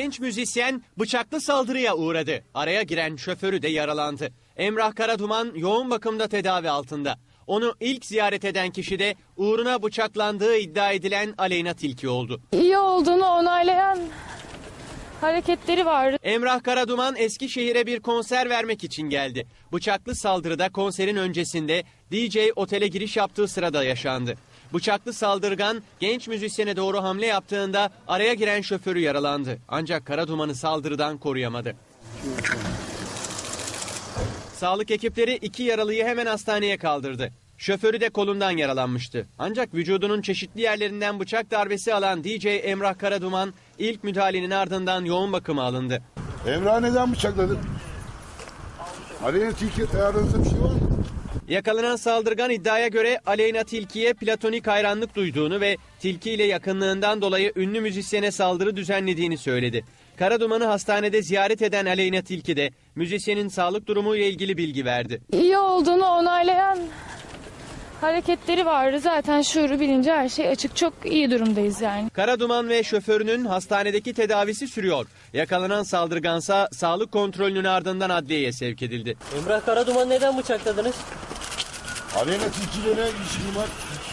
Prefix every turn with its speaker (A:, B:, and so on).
A: Genç müzisyen bıçaklı saldırıya uğradı. Araya giren şoförü de yaralandı. Emrah Karaduman yoğun bakımda tedavi altında. Onu ilk ziyaret eden kişi de uğruna bıçaklandığı iddia edilen Aleyna Tilki oldu.
B: İyi olduğunu onaylayan hareketleri vardı.
A: Emrah Karaduman Eskişehir'e bir konser vermek için geldi. Bıçaklı saldırıda konserin öncesinde DJ otele giriş yaptığı sırada yaşandı. Bıçaklı saldırgan genç müzisyene doğru hamle yaptığında araya giren şoförü yaralandı. Ancak Karaduman'ı saldırıdan koruyamadı. Sağlık ekipleri 2 yaralıyı hemen hastaneye kaldırdı. Şoförü de kolundan yaralanmıştı. Ancak vücudunun çeşitli yerlerinden bıçak darbesi alan DJ Emrah Karaduman ilk müdahalenin ardından yoğun bakıma alındı.
C: Emrah neden bıçakladın? Aleyna Tilki aranızda bir şey var mı?
A: Yakalanan saldırgan iddiaya göre Aleyna Tilki'ye platonik hayranlık duyduğunu ve Tilki ile yakınlığından dolayı ünlü müzisyene saldırı düzenlediğini söyledi. Karaduman'ı hastanede ziyaret eden Aleyna Tilki de müzisyenin sağlık durumu ile ilgili bilgi verdi.
B: İyi olduğunu onaylayan hareketleri vardı. Zaten şuuru bilince her şey açık. Çok iyi durumdayız yani.
A: Karaduman ve şoförünün hastanedeki tedavisi sürüyor. Yakalanan saldırgansa sağlık kontrolünün ardından adliyeye sevk edildi.
D: Emrah Karaduman'ı neden bıçakladınız?
C: Aleyna Tilki ile ne ilişkin var?